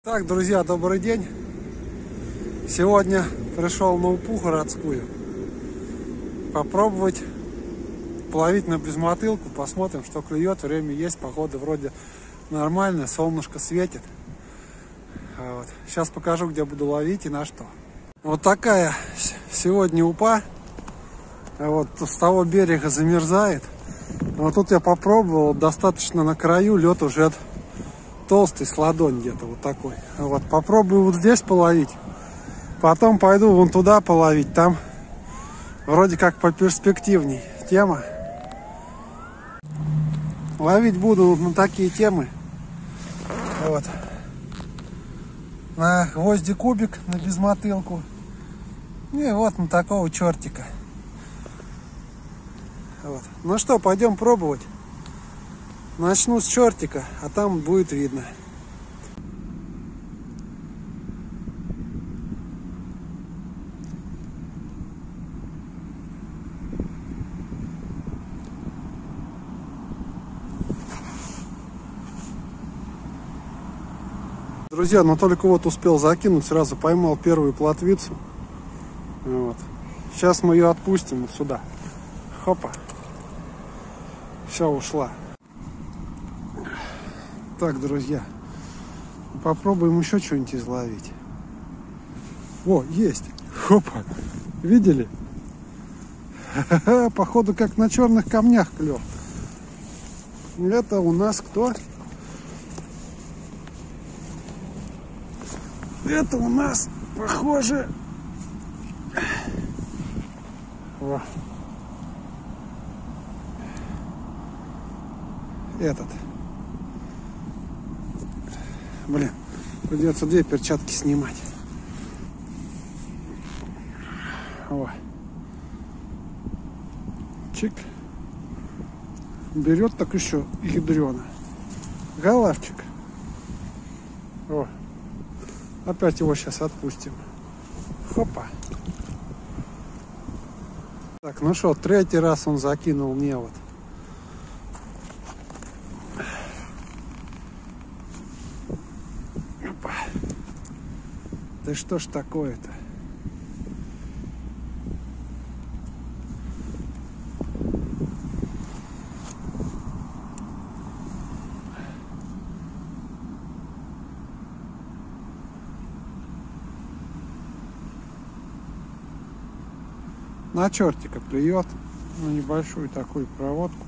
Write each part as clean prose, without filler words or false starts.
Так, друзья, добрый день. Сегодня пришел на Упу городскую попробовать половить на безмотылку. Посмотрим, что клюет. Время есть, погода вроде нормальная, солнышко светит. Вот. Сейчас покажу, где буду ловить и на что. Вот такая сегодня Упа. Вот с того берега замерзает. Вот тут я попробовал, достаточно на краю, лед уже толстый, с ладонь где-то вот такой. Вот попробую вот здесь половить, потом пойду вон туда половить, там вроде как поперспективней тема. Ловить буду на такие темы. Вот. На гвозди кубик, на безмотылку. И вот на такого чертика. Вот. Ну что, пойдем пробовать. Начну с чертика, а там будет видно. Друзья, но только вот успел закинуть, сразу поймал первую плотвицу. Вот. Сейчас мы ее отпустим вот сюда. Хопа. Все, ушла. Так, друзья, попробуем еще что-нибудь изловить. О, есть. Хопа. Видели? Походу, как на черных камнях клев. Это у нас кто? Это у нас, похоже... О. Этот. Блин, придется две перчатки снимать. О. Чик. Берет так еще ядрено. Голавчик. О. Опять его сейчас отпустим. Хопа. Так, ну что, третий раз он закинул мне вот. Опа. Да что ж такое-то? На чертика клюет, на небольшую такую проводку.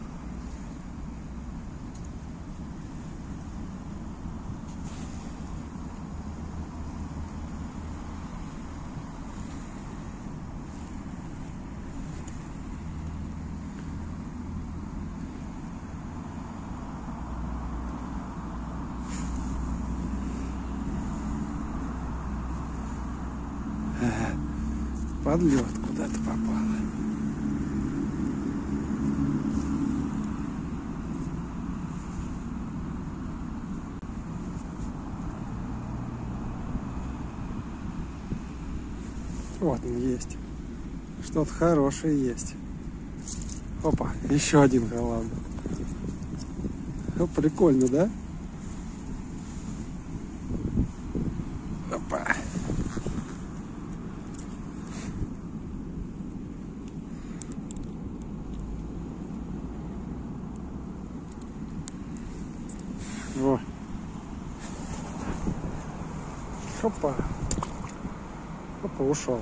Подлет куда-то попало. Вот он есть. Что-то хорошее есть. Опа, еще один голландец. Прикольно, да? Опа. Во. Опа. Опа, ушел.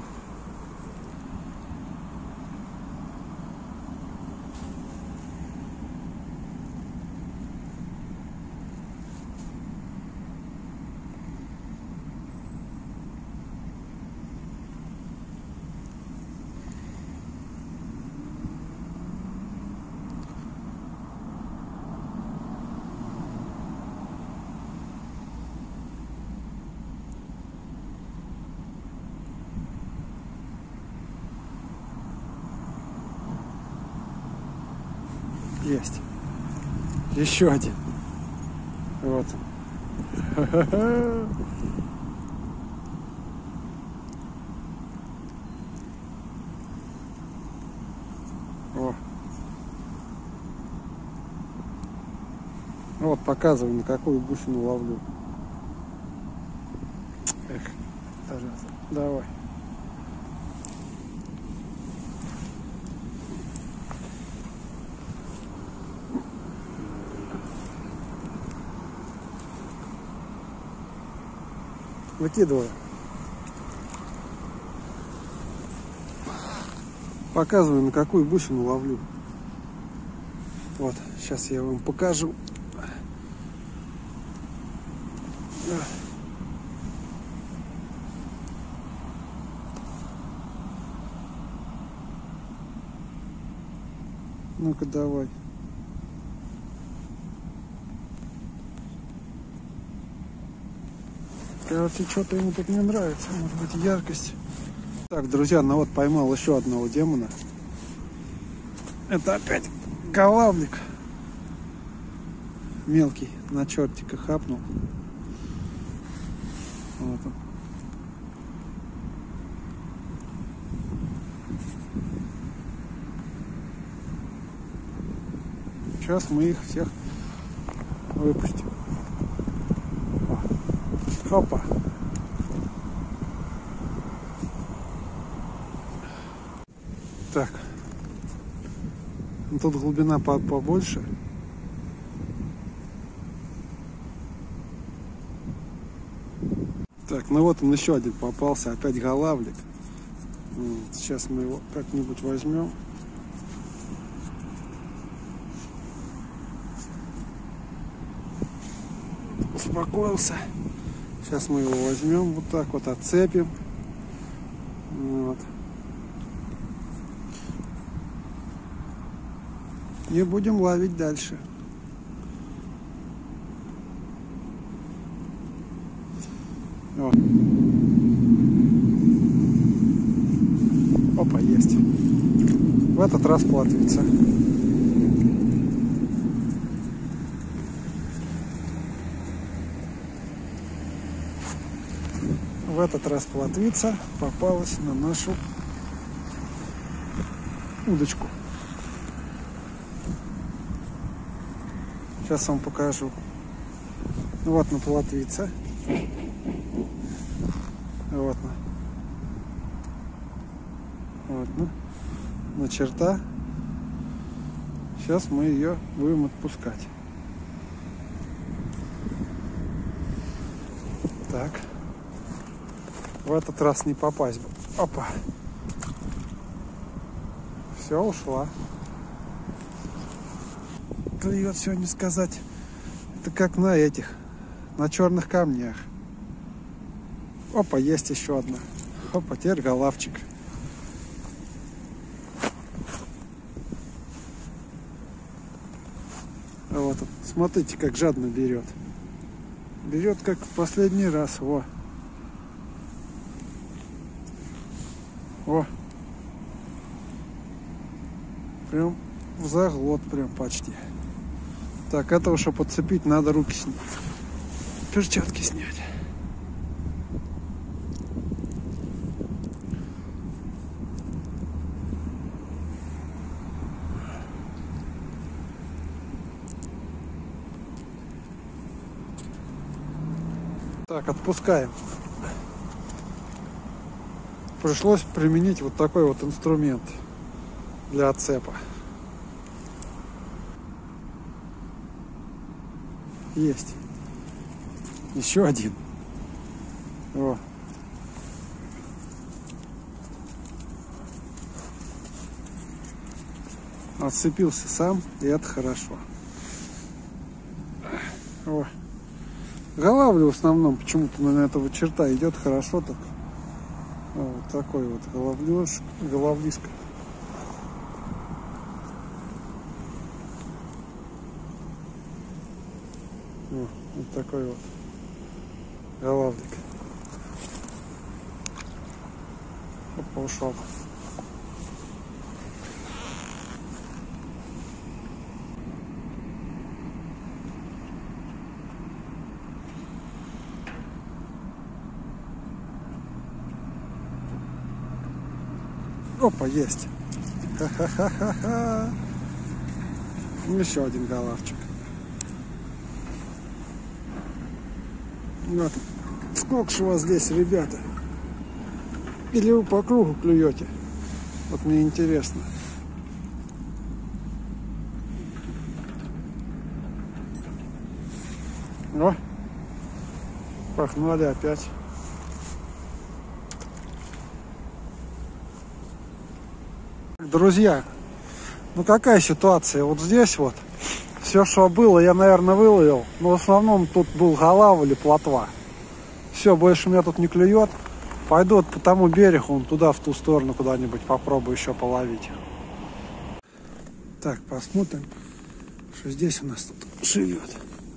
Есть. Еще один. Вот. О. Вот, показываю, на какую бусину ловлю. пожалуйста. Давай. Выкидываю. Показываю, на какую бусину ловлю. Вот, сейчас я вам покажу. Ну-ка, давай. Короче, что-то ему тут не нравится. Может быть, яркость. Так, друзья, ну вот поймал еще одного демона. Это опять голавлик. Мелкий, на чертика хапнул. Вот он. Сейчас мы их всех выпустим. О. Хопа. Так. Ну, тут глубина побольше. Так, ну вот он еще один попался. Опять голавлик. Сейчас мы его как-нибудь возьмем. Успокоился. Сейчас мы его возьмем, вот так вот отцепим. Вот. И будем ловить дальше. Вот. Опа, есть. В этот раз плотвица. В этот раз плотвица попалась на нашу удочку. Сейчас вам покажу. Вот на плотвица. Вот на черта. Сейчас мы ее будем отпускать. Так. В этот раз не попасть бы. Опа. Все, ушла. Клюет сегодня сказать. Это как на этих, на черных камнях. Опа, есть еще одна. Опа, теперь голавчик. А вот он. Смотрите, как жадно берет. Берет как в последний раз. Во. О. Прям в заглот, прям почти. Так, этого, чтобы подцепить, надо руки снять. Перчатки снять. Так, отпускаем. Пришлось применить вот такой вот инструмент для отцепа. Есть. Еще один. О. Отцепился сам, и это хорошо. О. Голавлю в основном почему-то на этого черта идет хорошо так. Вот такой вот головлишка. Вот такой вот голавлик. Опа, ушел. Опа, есть. Ха-ха-ха-ха-ха. Еще один голавчик. Вот. Сколько же у вас здесь, ребята? Или вы по кругу клюете? Вот мне интересно. О, пахнули опять. Друзья, ну какая ситуация? Вот здесь вот все, что было, я, наверное, выловил. Но в основном тут был голава или плотва. Все, больше меня тут не клюет. Пойду вот по тому берегу, вон туда, в ту сторону куда-нибудь попробую еще половить. Так, посмотрим, что здесь у нас тут живет.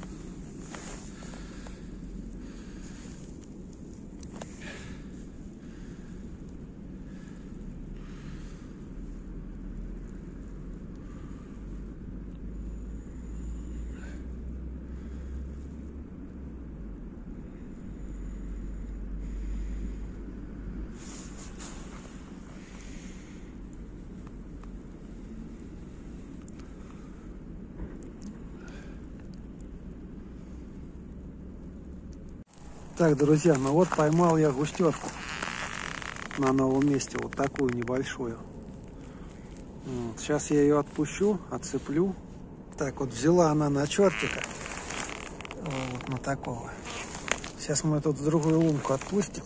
Так, друзья, ну вот поймал я густерку на новом месте, вот такую небольшую. Вот, сейчас я ее отпущу, отцеплю. Так, вот взяла она на чертика, вот на такого. Сейчас мы тут в другую лунку отпустим.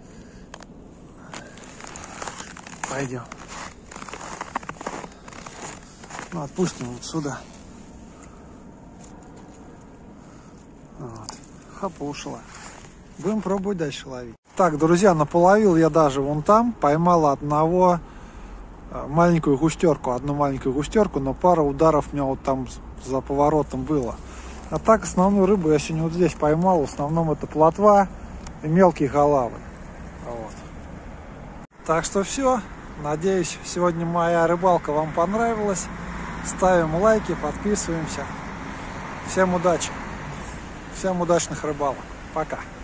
Пойдем. Ну, отпустим вот сюда. Вот. Хапа, ушла. Будем пробовать дальше ловить. Так, друзья, наполовил я даже вон там. Поймал одну маленькую густерку, но пара ударов у меня вот там за поворотом было. А так основную рыбу я сегодня вот здесь поймал. В основном это плотва и мелкие голавы. Вот. Так что все. Надеюсь, сегодня моя рыбалка вам понравилась. Ставим лайки, подписываемся. Всем удачи. Всем удачных рыбалок. Пока.